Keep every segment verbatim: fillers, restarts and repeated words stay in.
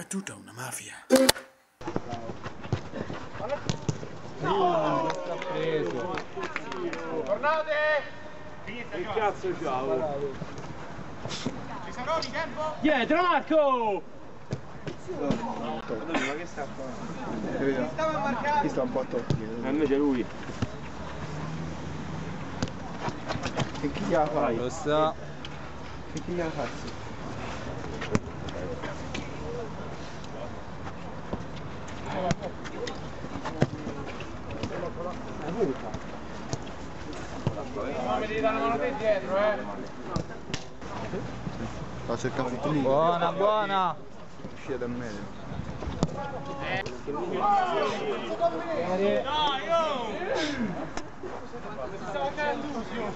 È tutta una mafia. No! Sta preso. Tornate! Che cazzo ciao? Ci sarò di tempo? Dietro Marco! Ma che sta qua? Chi stava a marcare? Chi sta un po' a tocchi? E invece lui. E chi gliela fai? Lo sa. E chi gliela fai? Ma mi devi dare una mano te dietro, eh! Sta cercando il Buona, buona! uscire dal medio. Dai, oh! Si stava cadendo Lusio!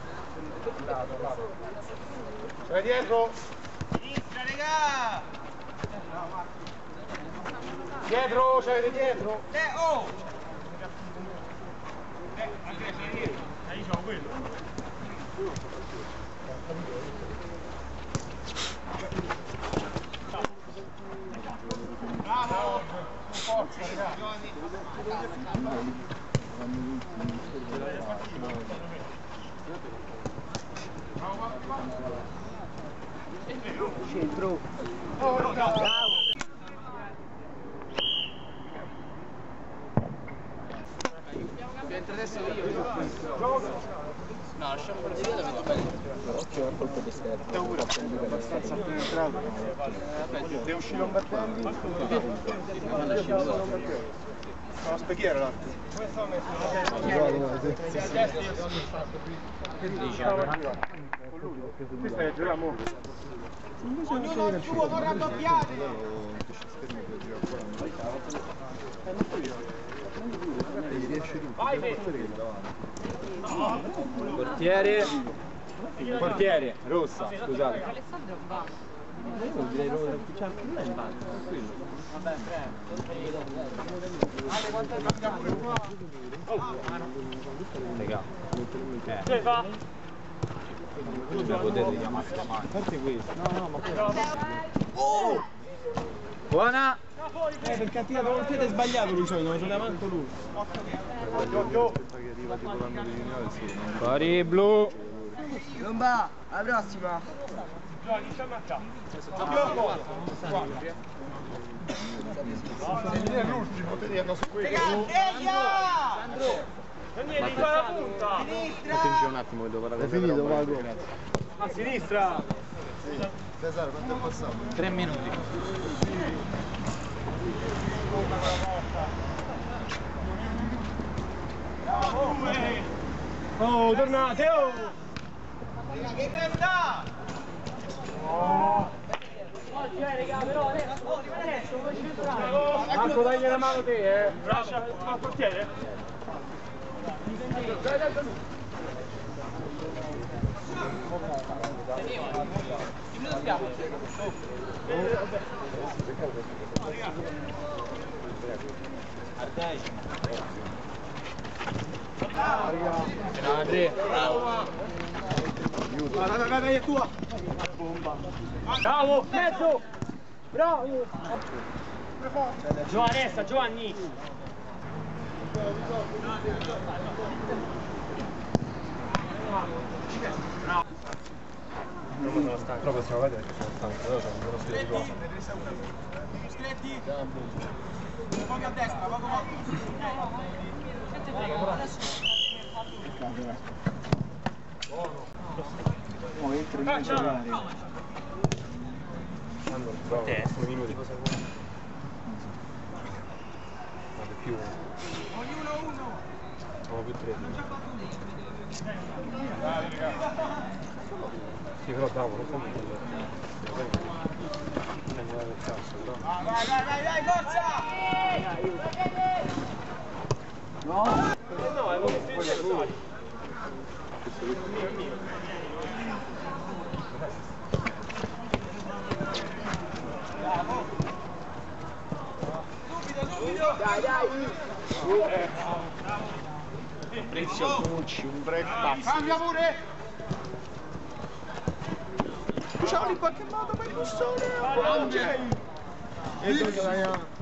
C'è dietro! Sinistra, regà! Dietro, c'avete dietro! Eh, oh! Eh, Andrea, c'è dietro! Eh, io c'ho quello! Bravo! Con forza, ragazzi! Centro. Oh, bravo! Entra adesso io! No, lasciamo per vedere dove va bene. Occhio al colpo di sterzo. Da ora prende abbastanza penetrato. Deve uscire un battello. Stava a specchiare l'altro. Come stavo messo? Se a destra io sono fatto qui. Che dici? Questa è giochiamo. Ognuno il suo, non raddoppiate! Vai, Portiere. Portiere, rossa, scusate. Alessandro va. Io direi rossa, cioè non è in bagno, tranquillo. Vabbè, prego. Ale, quanto è cambiato pure qua? Raga. Che fa? Bisogna poter richiamare la mano. Forse questo. No, no, ma questo. Oh! Buona! Eh, perché ha tirato col piede sbagliato lui solito, non ce l'ha manco lui. Fuori blu! Non va, alla prossima. Giochi, stiamo a capo. Abbiamo è l'ultimo, te ne hanno su quello. Daniele, qua la punta! Attenzione un attimo che devo parlare. È finito, Vago. A sinistra! Cesare, quanto è passato? Tre minuti. Oh, tornate, oh! Che testa! Oh! Oggi è, raga, però adesso, adesso vuoi centrare? Marco, dagli la mano te, eh! Lascia al portiere! Dai, dai, dai! Che minuto stiamo? Al decimo. Grande! Bravo! Vai, vai, vai, vai, è tua! Bravo! Mezzo! Bravo! Giovanessa, Giovanni! Però possiamo vedere che sono stanco, però sono uno stile di cosa. Stretti! Pochi a destra, poco poco! Oh, entro in mezzo all'area. Allora, Te? due minuti. Cosa vuoi? Vado più. Ognuno uno! Sono più tre. Dai, raga! Sì, però bravo, non fammi quello. Non è nuovo il cazzo, però. Vai, vai, vai, vai, forza! No! Eh no, è come se bravo! Subito, subito! Dai, dai! Eh. Prezio Pucci, un break pazzo. Cambia pure! Ciao in qualche modo per il sole! E tutto, Daniele.